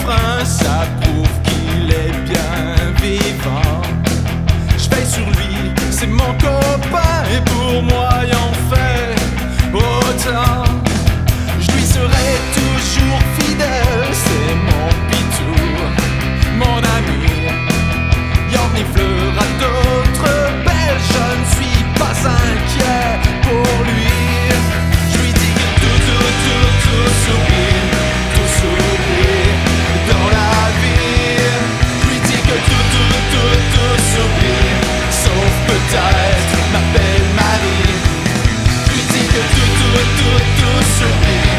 frein, ça prouve qu'il est bien vivant. Je veille sur lui, c'est mon copain, et pour moi il en fait autant. Je lui serai toujours fidèle, c'est mon pitou, mon ami. Il orniflera d'autres belles, je ne suis pas inquiet pour lui. Je lui dis que tout s'oublie, dans la vie. Je lui dis que tout s'oublie, sauf peut-être ma belle Marie. Je lui dis que tout s'oublie,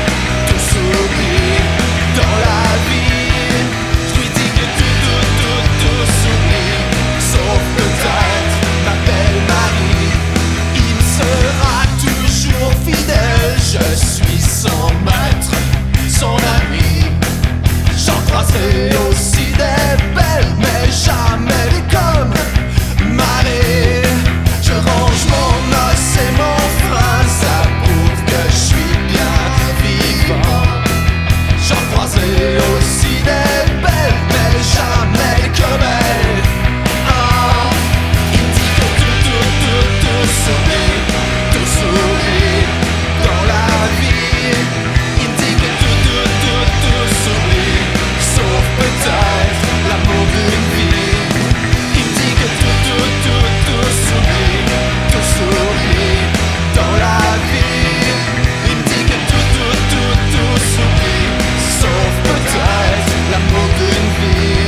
dans la vie. Je lui dis que tout s'oublie, sauf peut-être ma belle Marie. Il me sera toujours fidèle, je suis son maître, son ami. J'en croiserai aussi des belles, mais jamais des comme Marie. Je range mon os et mon frein, ça prouve que je suis bien vivant. J'en croiserai aussi des belles, mais jamais comme elle. Ah, il me dit que tout s'oublie, dans la vie. Il me dit que tout s'oublie, sauf peut-être l'amour d'une vie. Il me dit que tout s'oublie, dans la vie. Il me dit que tout s'oublie, sauf peut-être l'amour d'une vie.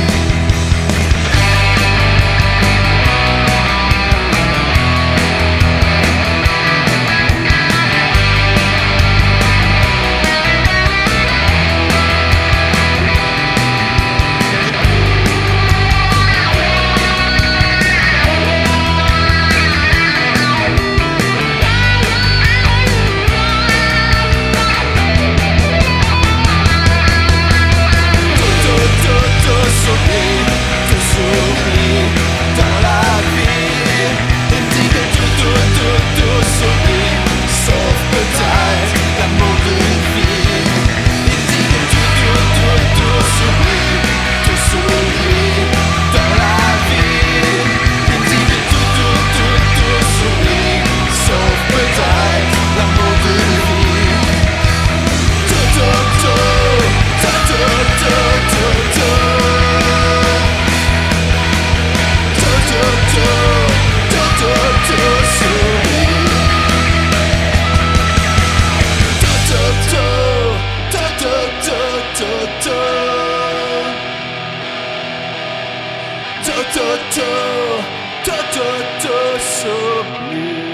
Tout s'oublie, dans la vie. Il me dit que tout s'oublie, sauf peut-être l'amour d'une vie. Il me dit que tout s'oublie, dans la vie. Il me dit que tout s'oublie, sauf peut-être l'amour d'une vie. Tout s'oublie.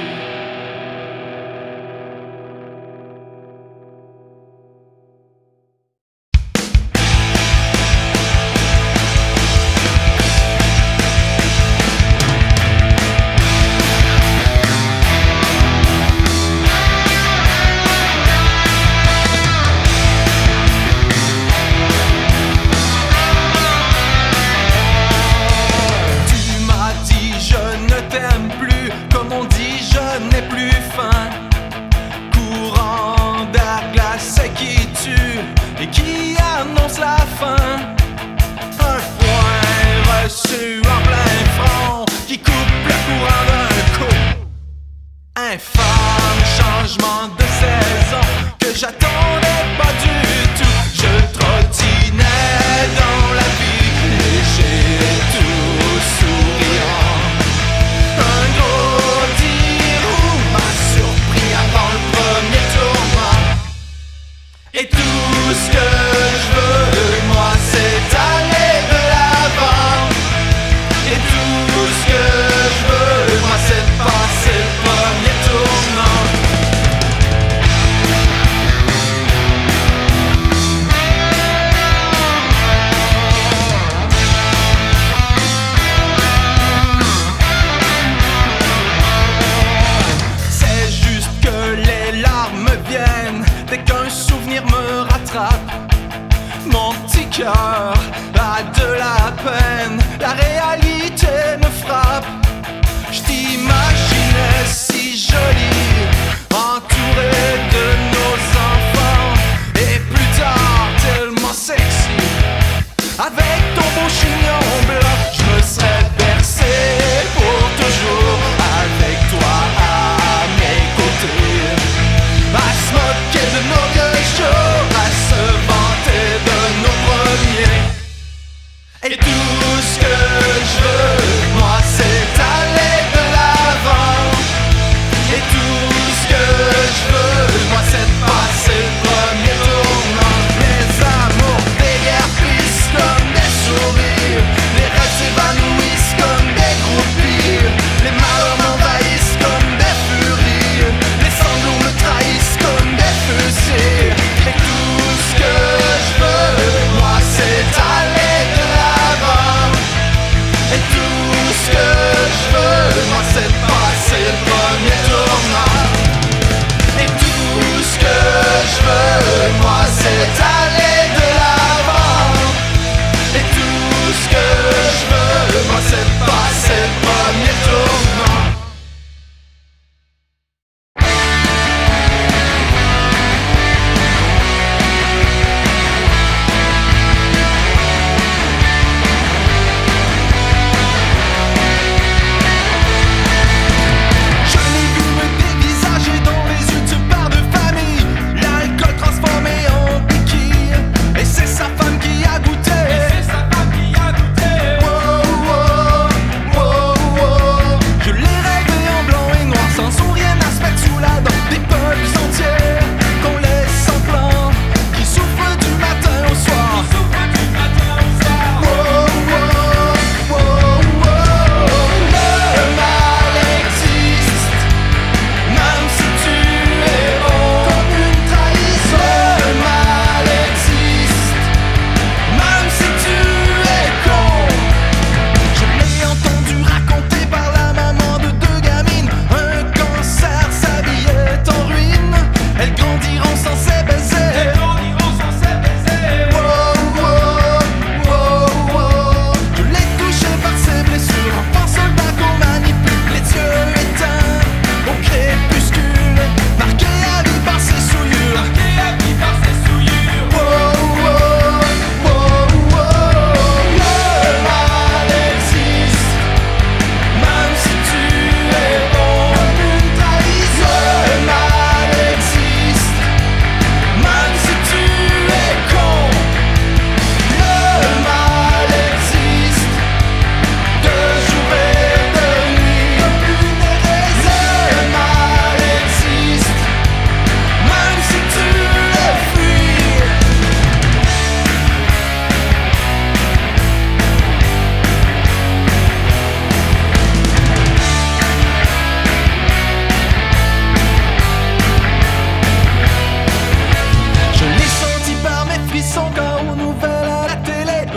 Et qui annonce la fin. Un point reçu en plein front qui coupe le courant d'un coup. Infâme changement de saison que j'attendais pas du tout. Je trottinais dans la vie, léger et tout souriant. Un gros tirou m'a surpris avant le premier tourment. Et tout ce que je veux, moi, c'est aller de l'avant. Et tout ce que je veux, moi, c'est de passer le premier tournant. C'est juste que les larmes viennent dès qu'un souvenir me rattrape. Mon petit cœur a de la peine, la réalité me frappe. Je t'imaginais si jolie, entourée de nos enfants, et plus tard tellement sexy.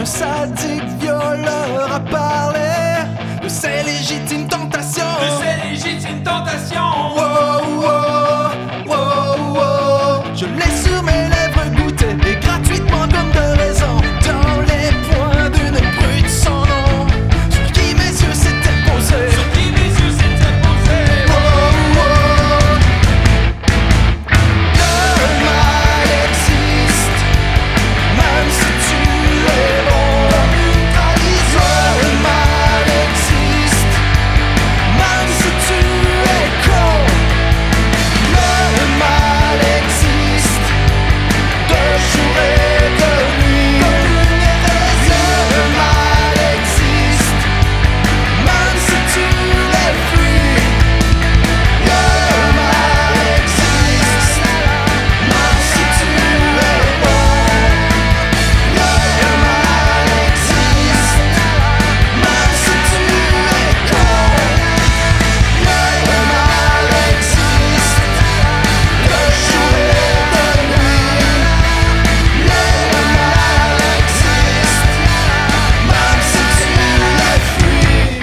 sadique violeur a parlé de ses légitimes tentations. De ses légitimes tentations. Wow, wow, wow, wow. Je l'ai sur mes lèvres goûté et gratuitement comme de raison. Dans les poings d'une brute sans nom, sur qui mes yeux s'étaient posés. Sur qui mes yeux s'étaient posés. Wow, wow. Le mal existe, même si tu es bon comme une trahison. Le mal existe, même si tu es con. Le mal existe, de jour et de nuit. Le mal existe, même si tu les fuis. Le mal existe, même si tu es bon. Le mal existe, même si tu es con. Le mal existe, de jour et de nuit. Le mal existe, même si tu les fuis.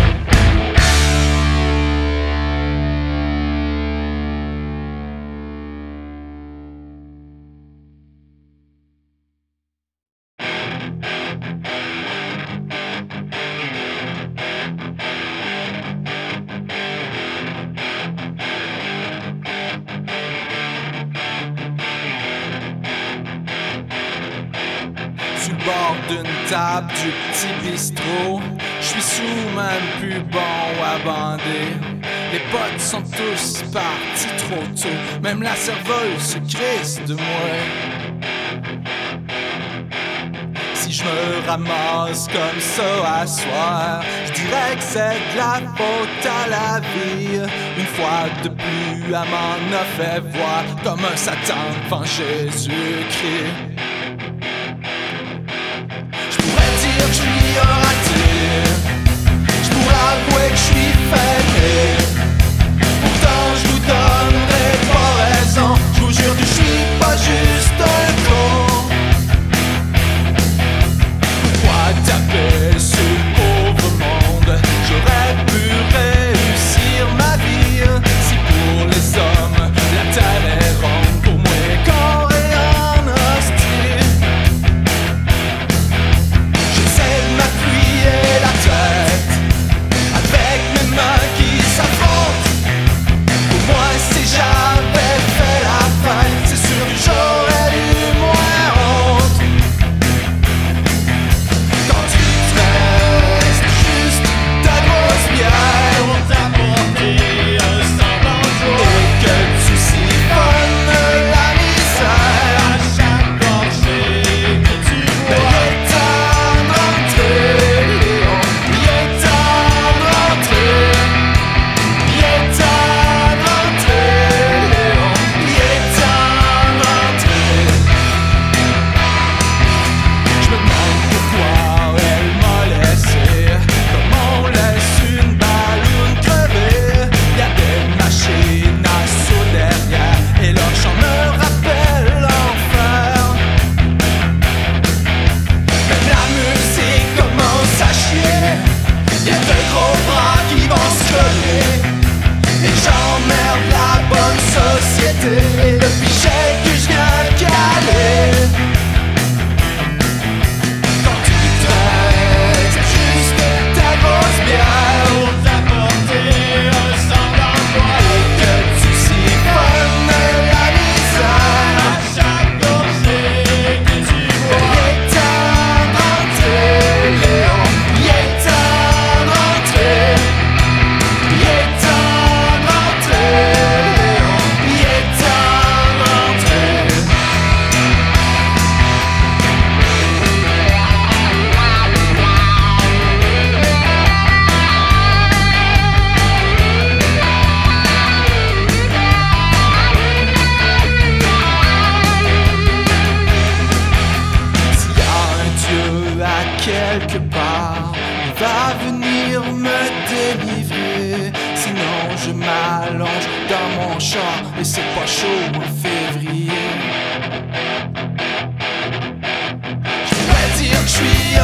Sur le bord d'une table du petit bistrot, je suis sous, même plus bon à bander. Les potes sont tous partis trop tôt, même la serveuse se crisse de moi. Si je me ramasse comme ça à soir, je dirais que c'est de la faute à la vie. Une fois de plus, elle m'en a fait voir comme un Satan devant Jésus-Christ. Je pourrais dire que je suis un raté, je pourrais avouer que je suis faible. Pourtant je vous donnerai pas raison, je vous jure que je suis pas juste un con. Pourquoi taper sur le pauvre monde? J'aurais pu réussir ma vie si pour les hommes la terre est ronde. Pour moi corps et en hostie, j'essaie de m'appuyer la tête avec mes mains qui s'affrontent. Pour moi si j'avais fait la fête, c'est sûr que j'aurais eu moins honte. Quand tu te restes juste ta grosse bière Pour t'apporter un semblant de joie. et que tu siphonnes la misère, À chaque gorgée que tu ben il bois. est temps d'entrer, Léon. Il est temps d'entrer. Il est temps d'entrer, Léon. Il est temps d'entrer. Je me demande pourquoi elle m'a laissé, comme on laisse une balloune crever. Y'a des machines à saut derrière et leur chant me rappelle l'enfer. Même la musique commence à chier, y'a de gros bras qui vont se coller et j'emmerde la bonne société et le pichet que je viens de caler. Quand tu te restes juste ta grosse bière Pour t'apporter un semblant de joie. et que tu siphonnes la misère, À chaque gorgée que tu il bois. est temps d'entrer, Léon. Il est temps d'entrer. Il est temps d'entrer, Léon. Il est temps d'entrer. S'il y a un Dieu à quelque part, il va venir me délivrer. Sinon je m'allonge dans mon char et c'est pas chaud en février. Je pourrais dire que je suis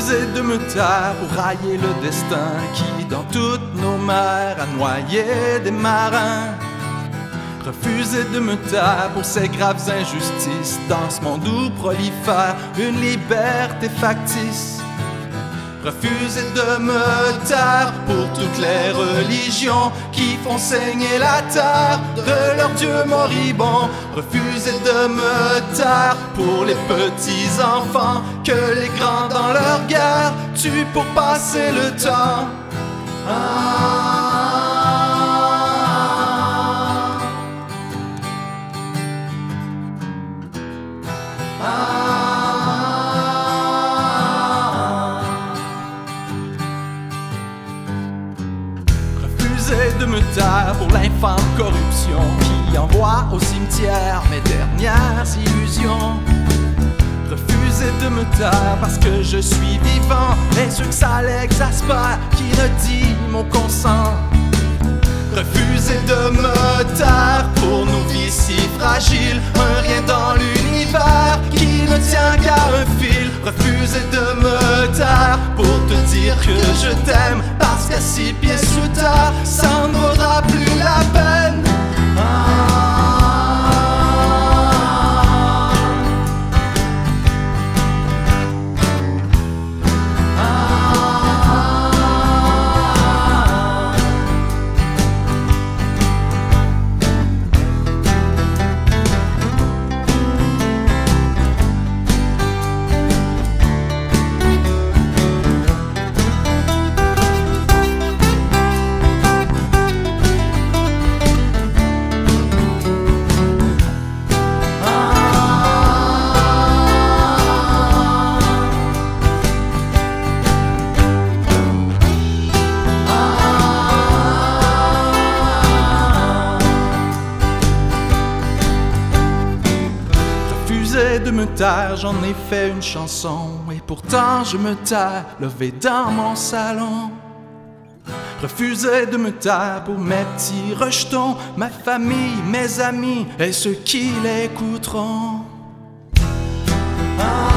Refusais de me taire pour railler le destin qui, dans toutes nos mers, a noyé des marins. Refusais de me taire pour ces graves injustices dans ce monde où prolifère une liberté factice. Refusais de me taire pour toutes les religions qui font saigner la terre de leurs dieux moribonds. Refusais de me taire pour les petits enfants que les grands dans leur guerre tuent pour passer le temps. Refusais de me taire pour l'infâme corruption qui envoie au cimetière mes dernières illusions. Refusais de me taire parce que je suis vivant et ceux que ça l'exaspère qui ne dit mon consent. Refusais de me taire pour nos vies si fragiles, un rien dans l'univers qui ne tient qu'à un fil. Refusais de me taire pour te dire que je t'aime, parce qu'à 6 pieds sous terre, ça ne vaudra plus la peine. Refusais de me taire, j'en ai fait une chanson, et pourtant je me tais, levé dans mon salon. Refusais de me taire pour mes petits rejetons, ma famille, mes amis et ceux qui l'écouteront.